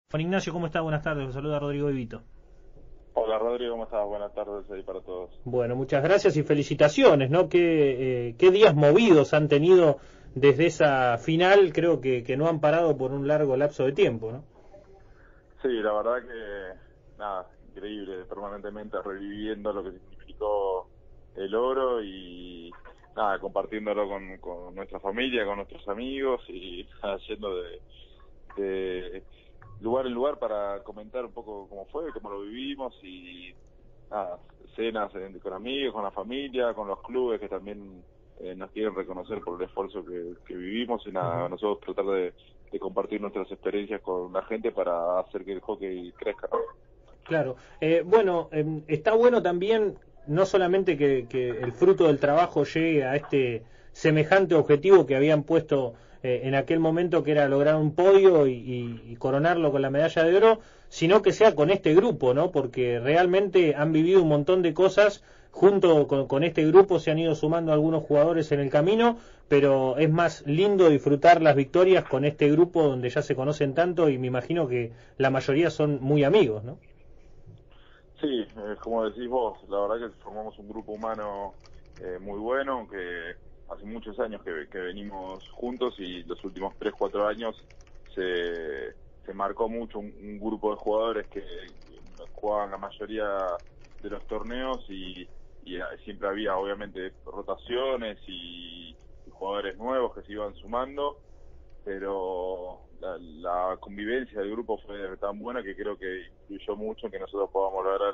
Juan Ignacio, ¿cómo está? Buenas tardes, los saluda Rodrigo Evito. Hola Rodrigo, ¿cómo estás? Buenas tardes ahí para todos. Bueno, muchas gracias y felicitaciones, ¿no? Qué días movidos han tenido desde esa final, creo que no han parado por un largo lapso de tiempo, ¿no? Sí, la verdad que, nada, increíble, permanentemente reviviendo lo que significó el oro y, nada, compartiéndolo con nuestra familia, con nuestros amigos y nada, yendo de lugar en lugar para comentar un poco cómo fue, cómo lo vivimos y, nada, cenas con amigos, con la familia, con los clubes que también nos quieren reconocer por el esfuerzo que vivimos y nada, nosotros tratar de compartir nuestras experiencias con la gente para hacer que el hockey crezca, ¿no? Claro. Está bueno también, no solamente que el fruto del trabajo llegue a este semejante objetivo que habían puesto en aquel momento, que era lograr un podio y coronarlo con la medalla de oro, sino que sea con este grupo, ¿no? Porque realmente han vivido un montón de cosas. Junto con este grupo se han ido sumando algunos jugadores en el camino, pero es más lindo disfrutar las victorias con este grupo donde ya se conocen tanto y me imagino que la mayoría son muy amigos, ¿no? Sí, como decís vos, la verdad que formamos un grupo humano muy bueno, que hace muchos años que venimos juntos y los últimos 3, 4 años se marcó mucho un grupo de jugadores que jugaban la mayoría de los torneos y siempre había obviamente rotaciones y jugadores nuevos que se iban sumando, pero la convivencia del grupo fue tan buena que creo que influyó mucho en que nosotros podamos lograr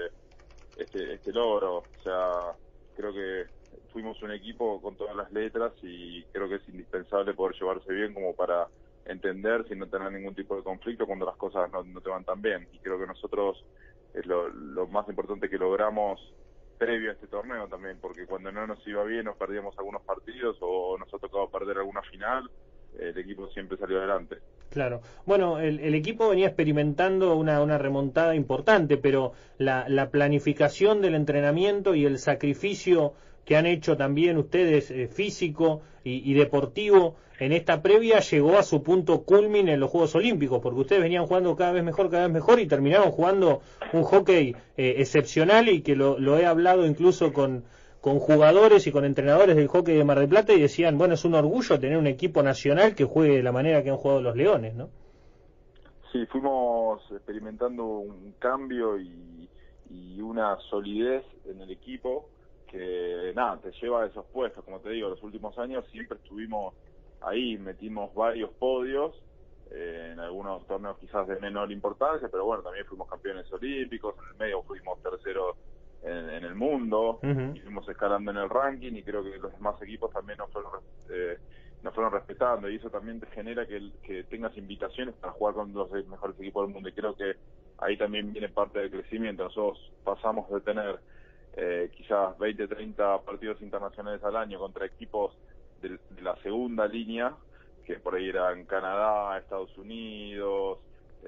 este logro. O sea, creo que fuimos un equipo con todas las letras y creo que es indispensable poder llevarse bien como para entender sin no tener ningún tipo de conflicto cuando las cosas no te van tan bien. Y creo que nosotros es lo más importante que logramos previo a este torneo también, porque cuando no nos iba bien nos perdíamos algunos partidos o nos ha tocado perder alguna final, el equipo siempre salió adelante. Claro. Bueno, el equipo venía experimentando una remontada importante, pero la planificación del entrenamiento y el sacrificio que han hecho también ustedes, físico y deportivo, en esta previa llegó a su punto culmine en los Juegos Olímpicos, porque ustedes venían jugando cada vez mejor y terminaron jugando un hockey excepcional y que lo he hablado incluso con jugadores y con entrenadores del hockey de Mar del Plata y decían, bueno, es un orgullo tener un equipo nacional que juegue de la manera que han jugado los Leones, ¿no? Sí, fuimos experimentando un cambio y una solidez en el equipo que, nada, te lleva a esos puestos. Como te digo, los últimos años siempre estuvimos ahí, metimos varios podios, en algunos torneos quizás de menor importancia, pero bueno, también fuimos campeones olímpicos, en el medio fuimos terceros en el mundo, y fuimos escalando en el ranking, y creo que los demás equipos también nos fueron respetando, y eso también te genera que tengas invitaciones para jugar con los mejores equipos del mundo, y creo que ahí también viene parte del crecimiento. Nosotros pasamos de tener quizás 20, 30 partidos internacionales al año contra equipos de la segunda línea, que por ahí eran Canadá, Estados Unidos,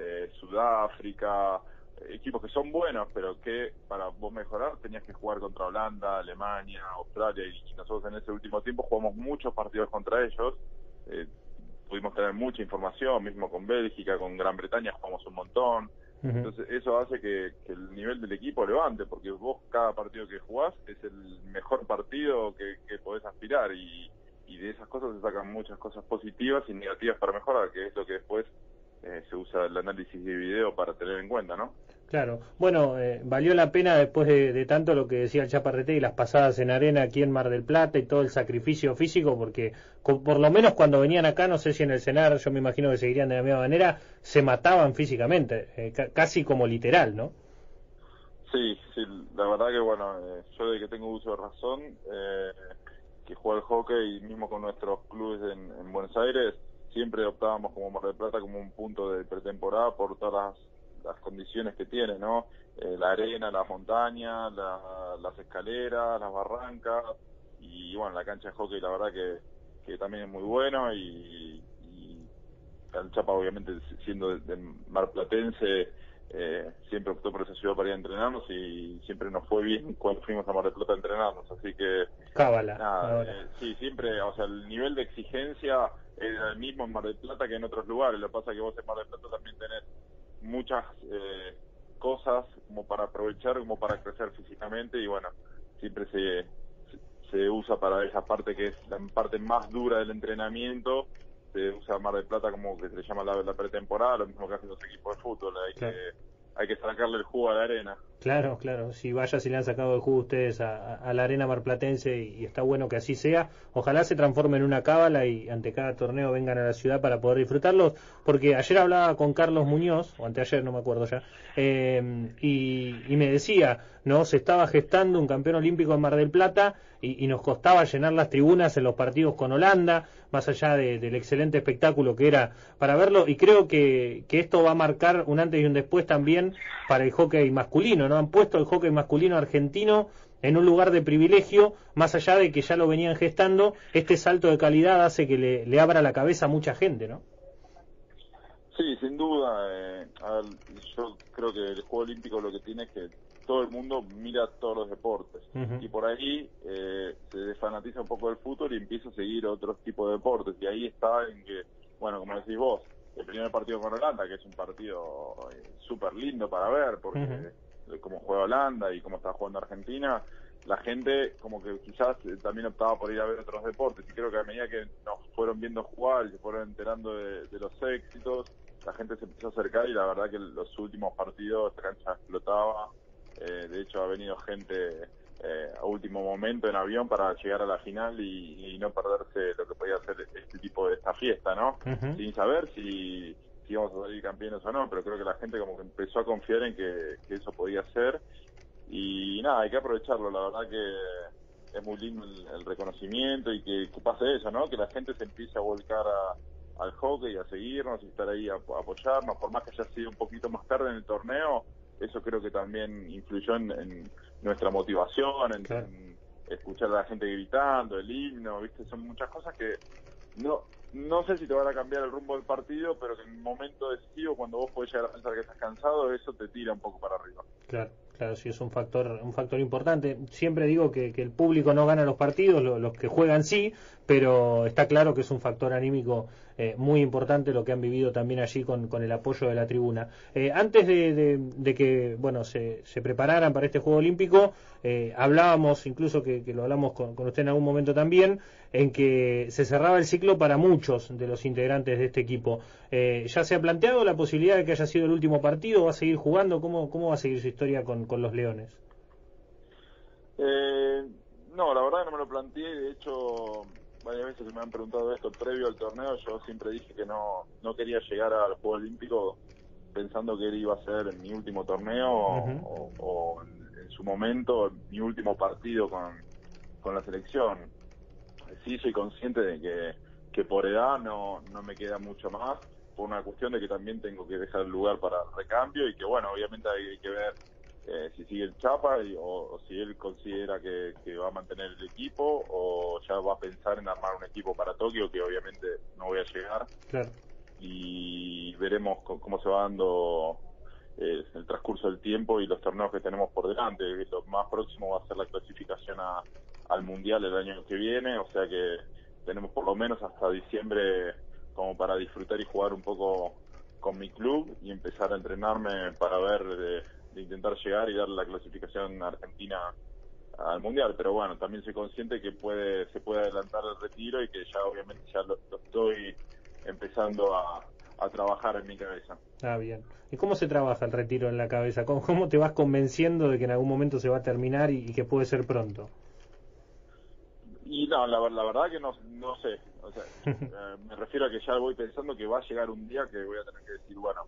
Sudáfrica, equipos que son buenos, pero que para vos mejorar tenías que jugar contra Holanda, Alemania, Australia, y nosotros en ese último tiempo jugamos muchos partidos contra ellos, eh, pudimos tener mucha información, mismo con Bélgica, con Gran Bretaña jugamos un montón, entonces eso hace que el nivel del equipo levante, porque vos cada partido que jugás es el mejor partido que podés aspirar y de esas cosas se sacan muchas cosas positivas y negativas para mejorar, que es lo que después se usa el análisis de video para tener en cuenta, ¿no? Claro. Bueno, valió la pena después de tanto lo que decía el Chaparrete y las pasadas en arena aquí en Mar del Plata y todo el sacrificio físico, porque por lo menos cuando venían acá, no sé si en el CENAR, yo me imagino que seguirían de la misma manera, se mataban físicamente, casi como literal, ¿no? Sí, sí, la verdad que bueno, yo de que tengo uso de razón, que juego al hockey y mismo con nuestros clubes en Buenos Aires, siempre optábamos como Mar del Plata como un punto de pretemporada por todas las condiciones que tiene, ¿no? La arena, las montañas, las escaleras, las barrancas y bueno, la cancha de hockey la verdad que también es muy bueno y el Chapa obviamente siendo de marplatense siempre optó por esa ciudad para ir a entrenarnos y siempre nos fue bien cuando fuimos a Mar del Plata a entrenarnos, así que Cábala, nada, ahora. sí, siempre, o sea, el nivel de exigencia es el mismo en Mar del Plata que en otros lugares, lo que pasa es que vos en Mar del Plata también tenés muchas cosas como para aprovechar, como para crecer físicamente, y bueno, siempre se usa para esa parte que es la parte más dura del entrenamiento. Se usa Mar del Plata como que se le llama la pretemporada, lo mismo que hacen los equipos de fútbol. Claro. Hay que sacarle el jugo a la arena. Claro, claro. Si vaya, si le han sacado el jugo ustedes a la arena marplatense y está bueno que así sea. Ojalá se transforme en una cábala y ante cada torneo vengan a la ciudad para poder disfrutarlos. Porque ayer hablaba con Carlos Muñoz, o anteayer, no me acuerdo ya, y me decía, ¿no? Se estaba gestando un campeón olímpico en Mar del Plata y nos costaba llenar las tribunas en los partidos con Holanda, más allá del excelente espectáculo que era para verlo. Y creo que esto va a marcar un antes y un después también para el hockey masculino, ¿no? Han puesto el hockey masculino argentino en un lugar de privilegio, más allá de que ya lo venían gestando. Este salto de calidad hace que le abra la cabeza a mucha gente, ¿no? Sí, sin duda. A ver, yo creo que el Juego Olímpico lo que tiene es que todo el mundo mira todos los deportes. Y por ahí se desfanatiza un poco del fútbol y empieza a seguir otros tipos de deportes. Y ahí está en que, bueno, como decís vos, el primer partido con Holanda, que es un partido súper lindo para ver, porque como juega Holanda y cómo está jugando Argentina, la gente como que quizás también optaba por ir a ver otros deportes. Y creo que a medida que nos fueron viendo jugar y se fueron enterando de los éxitos, la gente se empezó a acercar, y la verdad que los últimos partidos esta cancha explotaba. De hecho, ha venido gente a último momento en avión para llegar a la final y no perderse lo que podía ser este tipo de esta fiesta, ¿no? Sin saber si íbamos a salir campeones o no, pero creo que la gente como que empezó a confiar en que eso podía ser. Y nada, hay que aprovecharlo. La verdad que es muy lindo el reconocimiento y que pase eso, ¿no? Que la gente se empiece a volcar al hockey, a seguirnos y estar ahí a apoyarnos, por más que haya sido un poquito más tarde en el torneo. Eso creo que también influyó en nuestra motivación, en escuchar a la gente gritando, el himno, ¿viste? Son muchas cosas que no sé si te van a cambiar el rumbo del partido, pero que en un momento decisivo, cuando vos podés llegar a pensar que estás cansado, eso te tira un poco para arriba. Claro, claro, sí, es un factor importante. Siempre digo que el público no gana los partidos, los que juegan sí, pero está claro que es un factor anímico muy importante lo que han vivido también allí con el apoyo de la tribuna. Antes de que bueno se prepararan para este Juego Olímpico, hablábamos, incluso que lo hablamos con usted en algún momento también, en que se cerraba el ciclo para muchos de los integrantes de este equipo. ¿Ya se ha planteado la posibilidad de que haya sido el último partido? ¿Va a seguir jugando? ¿Cómo va a seguir su historia con los Leones? No, la verdad que no me lo planteé. De hecho, varias veces que me han preguntado esto previo al torneo, yo siempre dije que no quería llegar al Juego Olímpico pensando que él iba a ser mi último torneo o en su momento mi último partido con la selección. Sí, soy consciente de que por edad no me queda mucho más, por una cuestión de que también tengo que dejar lugar para recambio y que, bueno, obviamente hay que ver si sigue el Chapa o si él considera que va a mantener el equipo o ya va a pensar en armar un equipo para Tokio, que obviamente no voy a llegar. Claro. Y veremos cómo se va dando el transcurso del tiempo y los torneos que tenemos por delante. Lo más próximo va a ser la clasificación al Mundial el año que viene, o sea que tenemos por lo menos hasta diciembre como para disfrutar y jugar un poco con mi club y empezar a entrenarme para ver de intentar llegar y dar la clasificación argentina al Mundial. Pero bueno, también soy consciente que se puede adelantar el retiro y que ya obviamente ya lo estoy empezando a trabajar en mi cabeza. Ah, bien. ¿Y cómo se trabaja el retiro en la cabeza? ¿Cómo te vas convenciendo de que en algún momento se va a terminar y que puede ser pronto? Y no, la verdad que no sé. O sea, me refiero a que ya voy pensando que va a llegar un día que voy a tener que decir, bueno,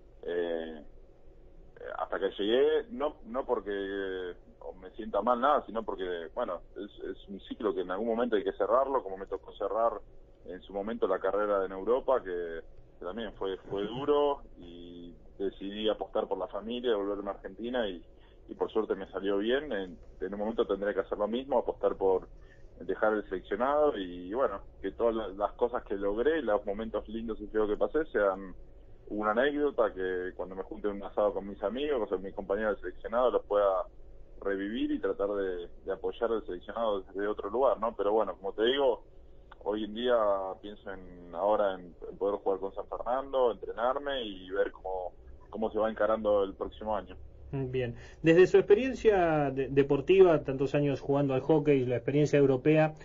hasta que llegué, no porque me sienta mal nada, sino porque, bueno, es un ciclo que en algún momento hay que cerrarlo, como me tocó cerrar en su momento la carrera en Europa, que también fue duro, y decidí apostar por la familia, volverme a Argentina y por suerte me salió bien. En un momento tendré que hacer lo mismo, apostar por dejar el seleccionado y bueno, que todas las cosas que logré, los momentos lindos y feos que pasé sean una anécdota, que cuando me junte en un asado con mis amigos, con mis compañeros del seleccionado, los pueda revivir y tratar de apoyar al seleccionado desde otro lugar, ¿no? Pero bueno, como te digo, hoy en día pienso ahora en poder jugar con San Fernando, entrenarme y ver cómo cómo se va encarando el próximo año. Bien, desde su experiencia deportiva, tantos años jugando al hockey, la experiencia europea,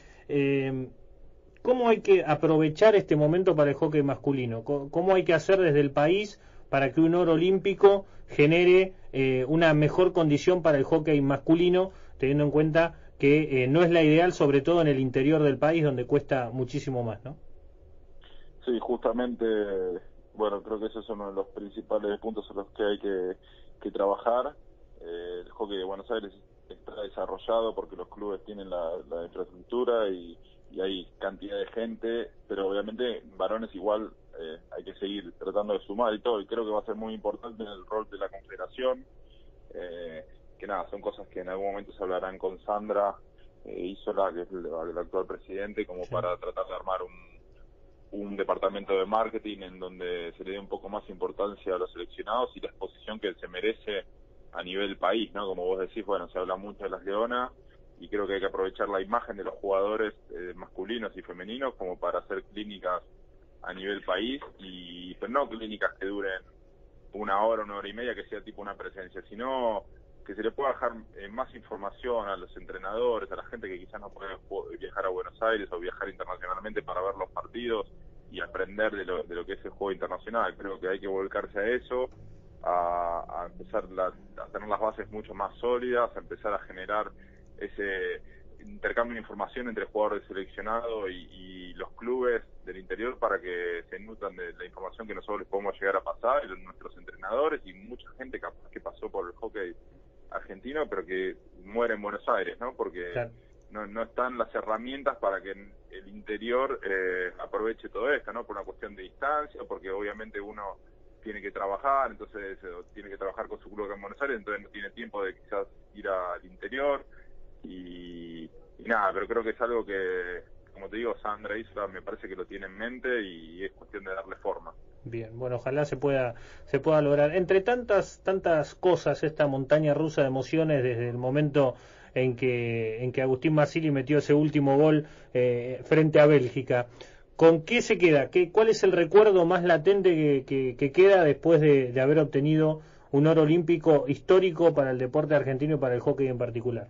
¿cómo hay que aprovechar este momento para el hockey masculino? ¿Cómo hay que hacer desde el país para que un oro olímpico genere una mejor condición para el hockey masculino, teniendo en cuenta que no es la ideal, sobre todo en el interior del país, donde cuesta muchísimo más, ¿no? Sí, justamente, bueno, creo que ese es uno de los principales puntos en los que hay que trabajar. El hockey de Buenos Aires está desarrollado porque los clubes tienen la infraestructura y hay cantidad de gente, pero obviamente varones igual hay que seguir tratando de sumar y todo, y creo que va a ser muy importante en el rol de la confederación, que nada, son cosas que en algún momento se hablarán con Sandra Isola, que es el actual presidente, como sí, para tratar de armar un departamento de marketing en donde se le dé un poco más importancia a los seleccionados y la exposición que se merece a nivel país, ¿no? Como vos decís, bueno, se habla mucho de las Leonas y creo que hay que aprovechar la imagen de los jugadores masculinos y femeninos como para hacer clínicas a nivel país, pero no clínicas que duren 1 hora y media, que sea tipo una presencia, sino que se le pueda dejar más información a los entrenadores, a la gente que quizás no puede viajar a Buenos Aires o viajar internacionalmente para ver los partidos y aprender de lo que es el juego internacional. Creo que hay que volcarse a eso, a empezar a tener las bases mucho más sólidas, a empezar a generar ese intercambio de información entre jugadores seleccionados y los clubes del interior para que se nutran de la información que nosotros les podemos llegar a pasar, y nuestros entrenadores y mucha gente capaz que pasó por el hockey argentino, pero que muere en Buenos Aires, ¿no? Porque claro, no están las herramientas para que el interior aproveche todo esto, ¿no? Por una cuestión de distancia, porque obviamente uno tiene que trabajar, entonces tiene que trabajar con su club acá en Buenos Aires, entonces no tiene tiempo de quizás ir al interior y nada, pero creo que es algo que, como te digo, Sandra Isla me parece que lo tiene en mente y es cuestión de darle forma. Bien, bueno, ojalá se pueda lograr. Entre tantas cosas, esta montaña rusa de emociones desde el momento en que Agustín Mazzilli metió ese último gol frente a Bélgica, ¿con qué se queda? ¿Cuál es el recuerdo más latente que queda después de haber obtenido un oro olímpico histórico para el deporte argentino y para el hockey en particular?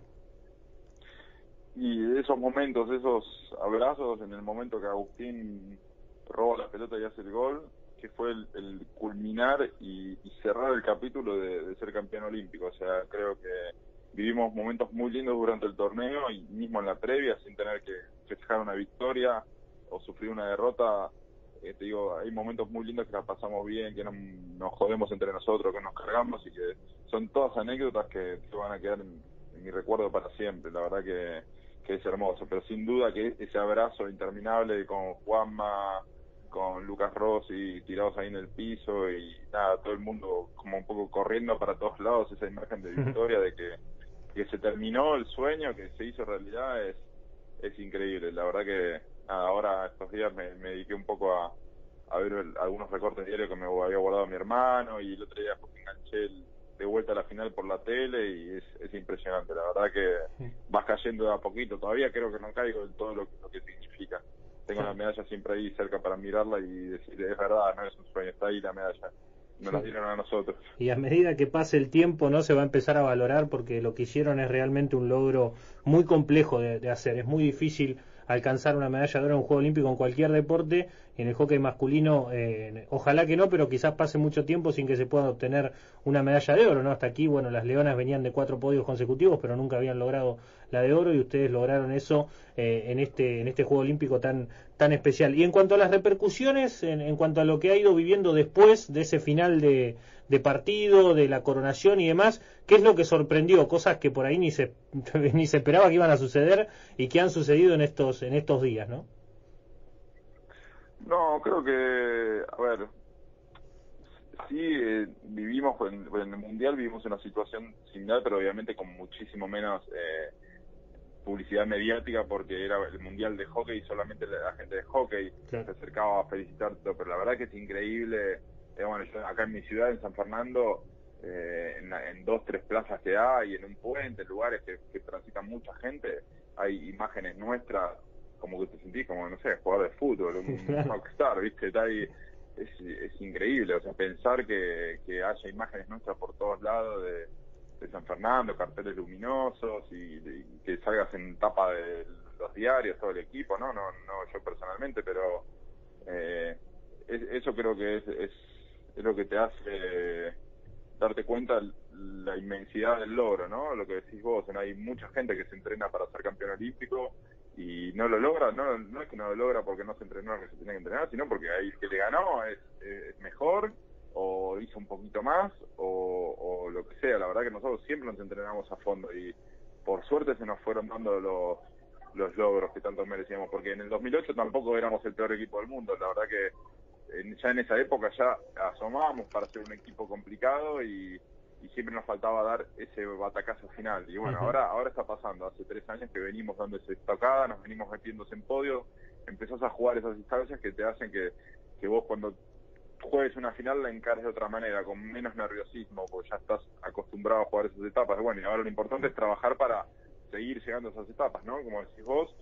Y esos momentos, esos abrazos en el momento que Agustín roba la pelota y hace el gol, que fue el culminar y cerrar el capítulo de ser campeón olímpico. O sea, creo que vivimos momentos muy lindos durante el torneo y mismo en la previa, sin tener que festejar una victoria o sufrir una derrota. Te digo, hay momentos muy lindos que la pasamos bien, que nos jodemos entre nosotros, que nos cargamos y que son todas anécdotas que van a quedar en mi recuerdo para siempre. La verdad que es hermoso, pero sin duda que ese abrazo interminable con Juanma, con Lucas Rossi tirados ahí en el piso y nada, todo el mundo como un poco corriendo para todos lados, esa imagen de victoria, de que se terminó el sueño, que se hizo realidad, es increíble. La verdad que nada, ahora estos días me dediqué un poco a ver algunos recortes diarios que me había guardado mi hermano, y el otro día enganché de vuelta a la final por la tele y es impresionante. La verdad que vas cayendo de a poquito, todavía creo que no caigo en todo lo que significa. Tengo la medalla siempre ahí cerca para mirarla y decir, es verdad, no es un sueño, está ahí la medalla, nos la dieron a nosotros. Y a medida que pase el tiempo, no se va a empezar a valorar, porque lo que hicieron es realmente un logro muy complejo de hacer. Es muy difícil alcanzar una medalla de oro en un Juego Olímpico en cualquier deporte, y en el hockey masculino ojalá que no, pero quizás pase mucho tiempo sin que se pueda obtener una medalla de oro, ¿no? Hasta aquí, bueno, las Leonas venían de 4 podios consecutivos, pero nunca habían logrado la de oro, y ustedes lograron eso en este Juego Olímpico tan especial. Y en cuanto a las repercusiones, en cuanto a lo que ha ido viviendo después de ese final de partido, de la coronación y demás, ¿qué es lo que sorprendió? Cosas que por ahí ni se esperaba que iban a suceder y que han sucedido en estos días, ¿no? No, creo que, a ver, sí, vivimos en el Mundial, vivimos una situación similar, pero obviamente con muchísimo menos publicidad mediática, porque era el Mundial de hockey y solamente la gente de hockey claro, se acercaba a felicitarte, pero la verdad que es increíble. Bueno, yo acá en mi ciudad, en San Fernando, en 2-3 plazas que hay, en un puente, en lugares que transitan mucha gente, hay imágenes nuestras, como que te sentís como, no sé, jugador de fútbol, un rockstar, ¿viste? Está ahí, es increíble, o sea, pensar que haya imágenes nuestras por todos lados de San Fernando, carteles luminosos y que salgas en tapa de los diarios, todo el equipo, no yo personalmente, pero eso creo que es lo que te hace darte cuenta la inmensidad del logro, ¿no? Lo que decís vos, ¿no? Hay mucha gente que se entrena para ser campeón olímpico y no lo logra, no es que no lo logra porque no se entrenó lo que se tiene que entrenar, sino porque ahí el que le ganó es mejor, o hizo un poquito más, o lo que sea. La verdad que nosotros siempre nos entrenamos a fondo y por suerte se nos fueron dando los logros que tanto merecíamos, porque en el 2008 tampoco éramos el peor equipo del mundo. La verdad que ya en esa época ya asomábamos para ser un equipo complicado y siempre nos faltaba dar ese batacazo final. Y bueno, ahora está pasando. Hace 3 años que venimos dando esa estocada, nos venimos metiéndose en podio, empezás a jugar esas instancias que te hacen que vos cuando juegues una final la encares de otra manera, con menos nerviosismo, porque ya estás acostumbrado a jugar esas etapas. Y bueno, y ahora lo importante es trabajar para seguir llegando a esas etapas, ¿no? Como decís vos,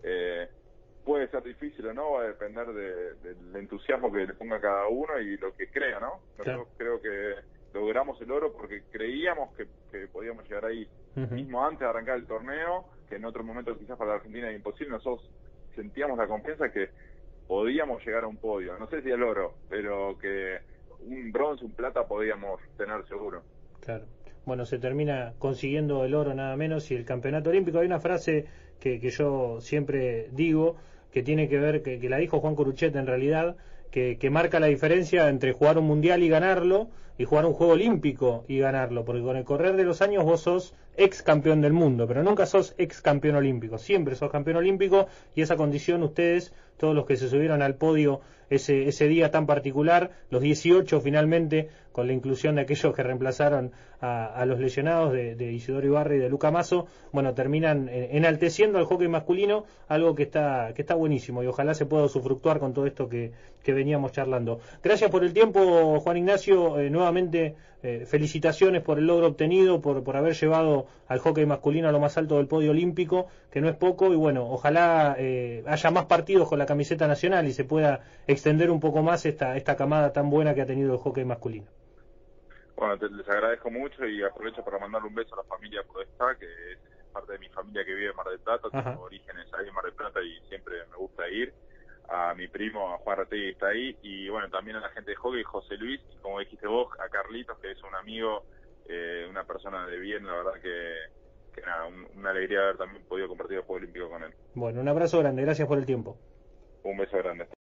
puede ser difícil o no, va a depender del entusiasmo que le ponga cada uno y lo que crea, ¿no? Nosotros creo que logramos el oro porque creíamos que podíamos llegar ahí, mismo antes de arrancar el torneo, que en otro momento quizás para la Argentina era imposible. Nosotros sentíamos la confianza que podíamos llegar a un podio, no sé si el oro, pero que un bronce, un plata podíamos tener seguro. Claro. Bueno, se termina consiguiendo el oro nada menos y el campeonato olímpico. Hay una frase que yo siempre digo, que tiene que ver, que la dijo Juan Curuchet en realidad, que marca la diferencia entre jugar un mundial y ganarlo y jugar un juego olímpico y ganarlo, porque con el correr de los años vos sos ex campeón del mundo, pero nunca sos ex campeón olímpico, siempre sos campeón olímpico, y esa condición ustedes, todos los que se subieron al podio ese día tan particular, los 18 finalmente, con la inclusión de aquellos que reemplazaron a los lesionados de Isidoro Ibarra y de Luca Masso, bueno, terminan enalteciendo al hockey masculino, algo que está buenísimo y ojalá se pueda usufructuar con todo esto que veníamos charlando. Gracias por el tiempo, Juan Ignacio, nuevamente felicitaciones por el logro obtenido, por haber llevado al hockey masculino a lo más alto del podio olímpico, que no es poco, y bueno, ojalá haya más partidos con la camiseta nacional y se pueda extender un poco más esta camada tan buena que ha tenido el hockey masculino. Bueno, les agradezco mucho y aprovecho para mandarle un beso a la familia Podestá, que es parte de mi familia que vive en Mar del Plata. Tengo orígenes ahí en Mar del Plata y siempre me gusta ir. A mi primo, a Juan Rategui, está ahí, y bueno, también a la gente de hockey, José Luis, y como dijiste vos, a Carlitos, que es un amigo, una persona de bien. La verdad que nada, una alegría haber también podido compartir el Juego Olímpico con él. Bueno, un abrazo grande, gracias por el tiempo. Un beso grande.